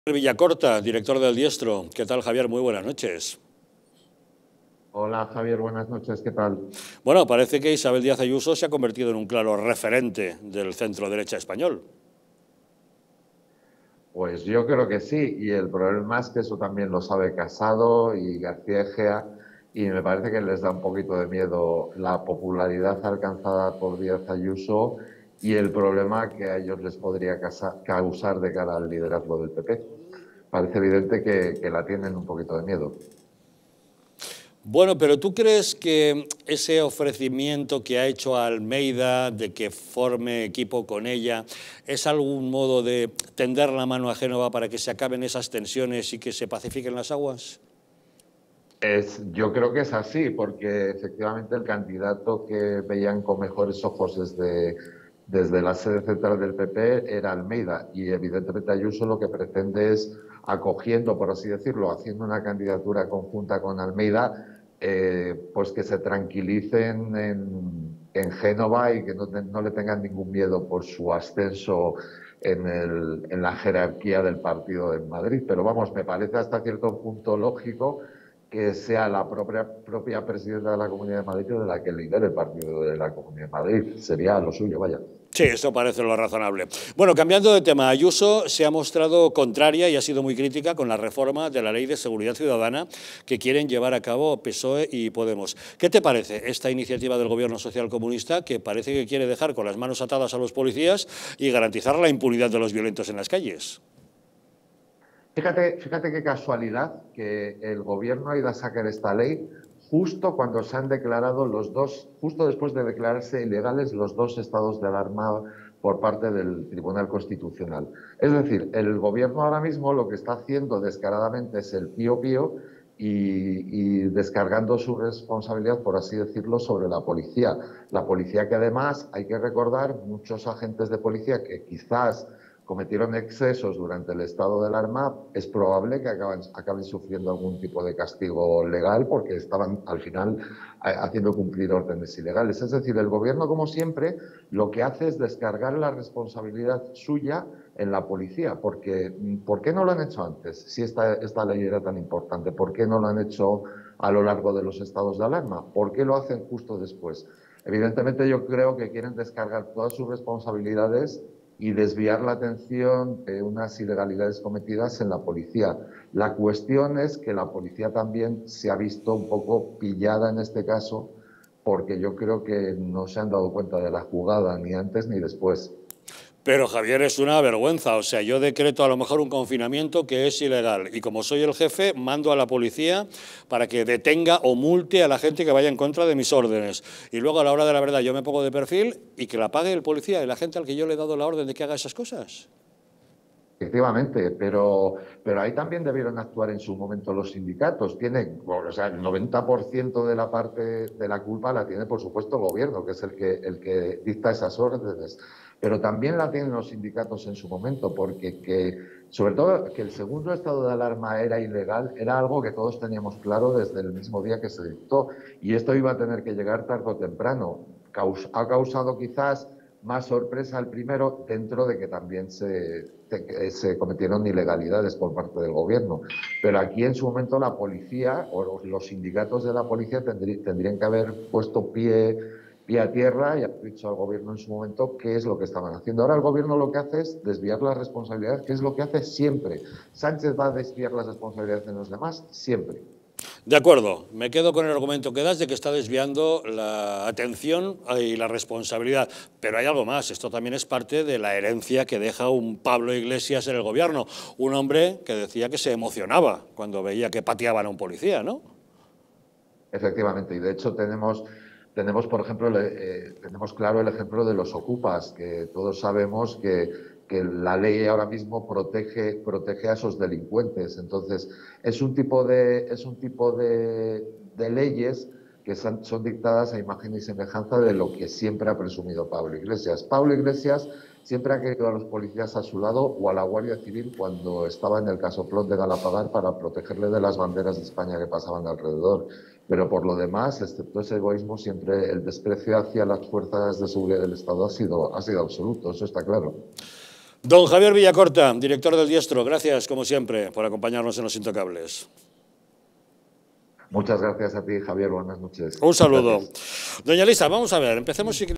Villacorta, director del Diestro. ¿Qué tal, Javier? Muy buenas noches. Hola Javier, buenas noches, ¿qué tal? Bueno, parece que Isabel Díaz Ayuso se ha convertido en un claro referente del centro-derecha español. Pues yo creo que sí, y el problema es que eso también lo sabe Casado y García Egea, y me parece que les da un poquito de miedo la popularidad alcanzada por Díaz Ayuso y el problema que a ellos les podría causar de cara al liderazgo del PP. Parece evidente que la tienen un poquito de miedo. Bueno, pero ¿tú crees que ese ofrecimiento que ha hecho a Almeida de que forme equipo con ella es algún modo de tender la mano a Génova para que se acaben esas tensiones y que se pacifiquen las aguas? Yo creo que es así, porque efectivamente el candidato que veían con mejores ojos desde la sede central del PP era Almeida, y evidentemente Ayuso lo que pretende es, acogiendo, por así decirlo, haciendo una candidatura conjunta con Almeida, pues que se tranquilicen en Génova y que no le tengan ningún miedo por su ascenso en la jerarquía del partido en Madrid. Pero vamos, me parece hasta cierto punto lógico que sea la propia presidenta de la Comunidad de Madrid de la que lidere el partido de la Comunidad de Madrid. Sería lo suyo, vaya. Sí, eso parece lo razonable. Bueno, cambiando de tema, Ayuso se ha mostrado contraria y ha sido muy crítica con la reforma de la Ley de Seguridad Ciudadana que quieren llevar a cabo PSOE y Podemos. ¿Qué te parece esta iniciativa del Gobierno Social Comunista que parece que quiere dejar con las manos atadas a los policías y garantizar la impunidad de los violentos en las calles? Fíjate qué casualidad que el gobierno ha ido a sacar esta ley justo cuando se han declarado los dos, justo después de declararse ilegales los dos estados de alarma por parte del Tribunal Constitucional. Es decir, el gobierno ahora mismo lo que está haciendo descaradamente es el pío pío y descargando su responsabilidad, por así decirlo, sobre la policía. La policía que además, hay que recordar, muchos agentes de policía que quizás cometieron excesos durante el estado de alarma, es probable que acaben sufriendo algún tipo de castigo legal porque estaban al final haciendo cumplir órdenes ilegales. Es decir, el gobierno, como siempre, lo que hace es descargar la responsabilidad suya en la policía, porque ¿por qué no lo han hecho antes? Si esta ley era tan importante, ¿por qué no lo han hecho a lo largo de los estados de alarma? ¿Por qué lo hacen justo después? Evidentemente yo creo que quieren descargar todas sus responsabilidades y desviar la atención de unas ilegalidades cometidas en la policía. La cuestión es que la policía también se ha visto un poco pillada en este caso, porque yo creo que no se han dado cuenta de la jugada ni antes ni después. Pero Javier, es una vergüenza. O sea, yo decreto a lo mejor un confinamiento que es ilegal y como soy el jefe, mando a la policía para que detenga o multe a la gente que vaya en contra de mis órdenes. Y luego a la hora de la verdad yo me pongo de perfil y que la pague el policía y la gente al que yo le he dado la orden de que haga esas cosas. Efectivamente, pero ahí también debieron actuar en su momento los sindicatos. O sea, el 90% de la parte de la culpa la tiene, por supuesto, el gobierno, que es el que dicta esas órdenes. Pero también la tienen los sindicatos en su momento, porque sobre todo que el segundo estado de alarma era ilegal, era algo que todos teníamos claro desde el mismo día que se dictó. Y esto iba a tener que llegar tarde o temprano. Ha causado quizás más sorpresa el primero, dentro de que también se cometieron ilegalidades por parte del gobierno. Pero aquí en su momento la policía o los sindicatos de la policía tendrían que haber puesto pie a tierra y haber dicho al gobierno en su momento qué es lo que estaban haciendo. Ahora el gobierno lo que hace es desviar las responsabilidades, que es lo que hace siempre. Sánchez va a desviar las responsabilidades de los demás siempre. De acuerdo, me quedo con el argumento que das de que está desviando la atención y la responsabilidad. Pero hay algo más, esto también es parte de la herencia que deja un Pablo Iglesias en el gobierno, un hombre que decía que se emocionaba cuando veía que pateaban a un policía, ¿no? Efectivamente, y de hecho tenemos por ejemplo, tenemos claro el ejemplo de los ocupas, que todos sabemos que la ley ahora mismo protege a esos delincuentes. Entonces, es un tipo de leyes que son dictadas a imagen y semejanza de lo que siempre ha presumido Pablo Iglesias. Pablo Iglesias siempre ha querido a los policías a su lado o a la Guardia Civil cuando estaba en el casoplón de Galapagar para protegerle de las banderas de España que pasaban alrededor. Pero por lo demás, excepto ese egoísmo, siempre el desprecio hacia las fuerzas de seguridad del Estado ha sido absoluto, eso está claro. Don Javier Villacorta, director del Diestro, gracias, como siempre, por acompañarnos en Los Intocables. Muchas gracias a ti, Javier. Buenas noches. Un saludo. Gracias. Doña Elisa, vamos a ver, empecemos si